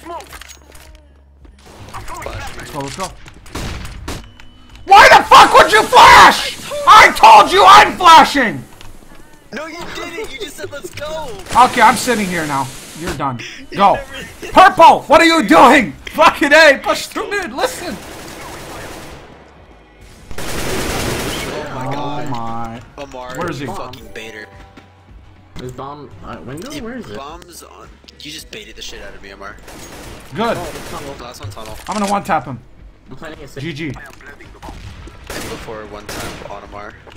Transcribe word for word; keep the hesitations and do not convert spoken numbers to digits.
Let's go, let's go. Why the fuck would you flash? I told you I'm flashing! No, you didn't. You just said let's go. Okay, I'm sitting here now. You're done. Go. Purple, what are you doing? Fucking A, push through mid, listen. Oh my god. Oh my. Omar, Where is he? Fucking baiter. There's bomb uh, window? Where is it? Bombs on. You just baited the shit out of me, Omar. Good. Oh, tunnel. Last one tunnel. I'm gonna one tap him. I'm planning a G G. And before one time on Omar.